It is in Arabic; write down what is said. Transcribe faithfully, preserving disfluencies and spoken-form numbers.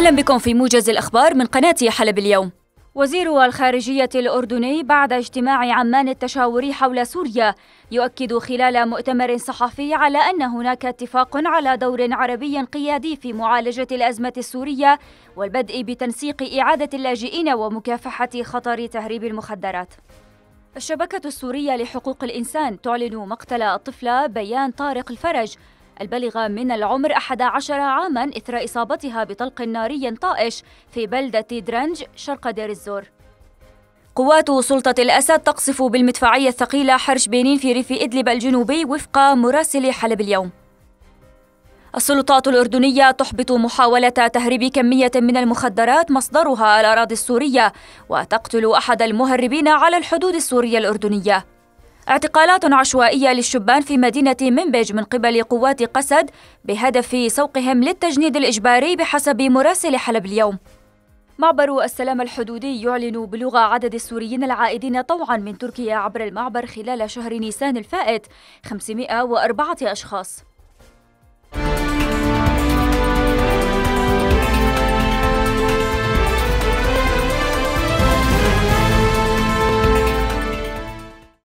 أهلا بكم في موجز الأخبار من قناة حلب اليوم. وزير الخارجية الأردني بعد اجتماع عمان التشاوري حول سوريا يؤكد خلال مؤتمر صحفي على أن هناك اتفاق على دور عربي قيادي في معالجة الأزمة السورية والبدء بتنسيق إعادة اللاجئين ومكافحة خطر تهريب المخدرات. الشبكة السورية لحقوق الإنسان تعلن مقتل الطفلة بيان طارق الفرج البالغة من العمر أحد عشر عاماً إثر إصابتها بطلق ناري طائش في بلدة درنج شرق دير الزور. قوات سلطة الأسد تقصف بالمدفعية الثقيلة حرش بينين في ريف إدلب الجنوبي وفق مراسل حلب اليوم. السلطات الأردنية تحبط محاولة تهريب كمية من المخدرات مصدرها الأراضي السورية وتقتل أحد المهربين على الحدود السورية الأردنية. اعتقالات عشوائية للشبان في مدينة منبج من قبل قوات قسد بهدف سوقهم للتجنيد الإجباري بحسب مراسل حلب اليوم. معبر السلام الحدودي يعلن بلوغ عدد السوريين العائدين طوعا من تركيا عبر المعبر خلال شهر نيسان الفائت خمسمائة وأربعة أشخاص.